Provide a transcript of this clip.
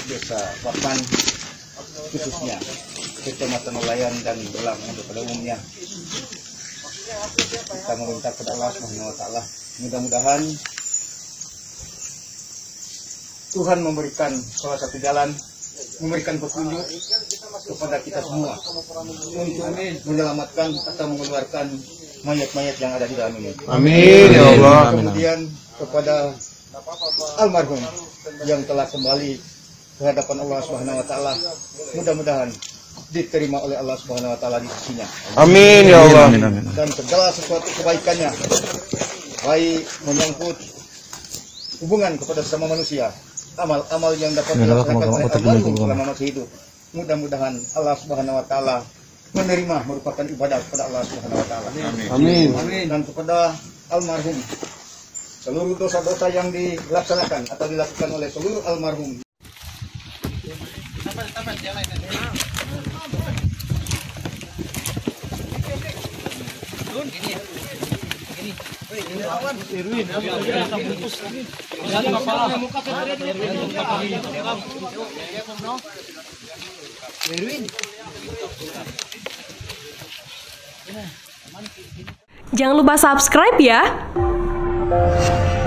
Desa Papan, khususnya Kecamatan Nelayan dan Belang pada umumnya. Kita meminta kepada Allah Subhanahu wa taala, mudah-mudahan Tuhan memberikan salah satu jalan, memberikan petunjuk kepada kita semua untuk menyelamatkan atau mengeluarkan mayat-mayat yang ada di dalam ini. Amin ya Allah. Kemudian kepada almarhum yang telah kembali ke hadapan Allah Subhanahu wa taala, mudah-mudahan diterima oleh Allah Subhanahu wa taala di sisinya. Amin ya Allah. Dan segala sesuatu kebaikannya, baik menyangkut hubungan kepada sesama manusia, amal-amal yang dapat dilaksanakan oleh almarhum selama masih hidup, mudah-mudahan Allah Subhanahu wa taala menerima merupakan ibadah kepada Allah Subhanahu wa taala. Amin. Dan kepada almarhum, seluruh dosa-dosa yang dilaksanakan atau dilakukan oleh seluruh almarhum. Jangan lupa subscribe ya.